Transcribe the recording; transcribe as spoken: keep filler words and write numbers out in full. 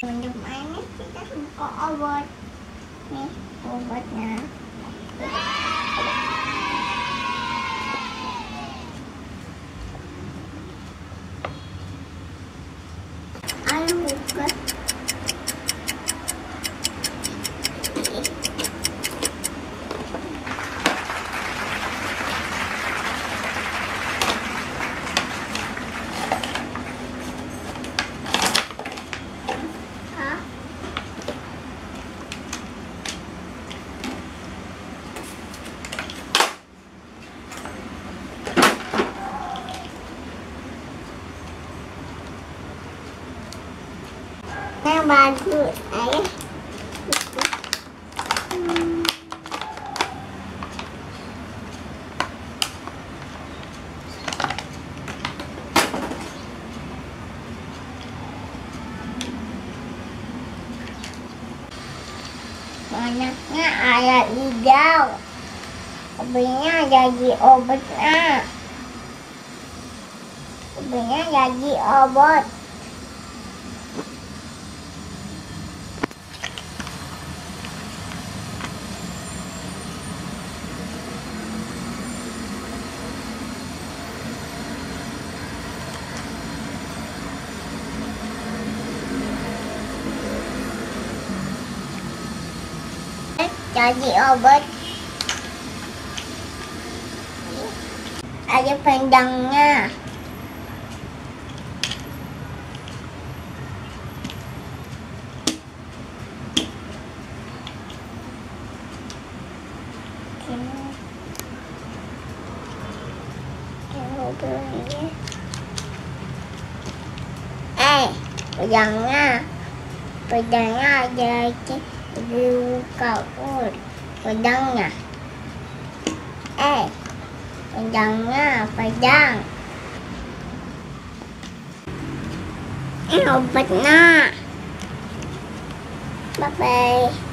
minum airnya kita buka obat. Nih obatnya. Ayo buka. Yang bagus, ayah. Hmm. Banyaknya air hijau, kopinya jadi obatnya, kopinya jadi obat. Jadi obat. Ada pendangnya. Eh, pedangnya, pedangnya ada buka ur pedangnya. Eh, pedangnya, pedang. Ini obatnya. Bye bye.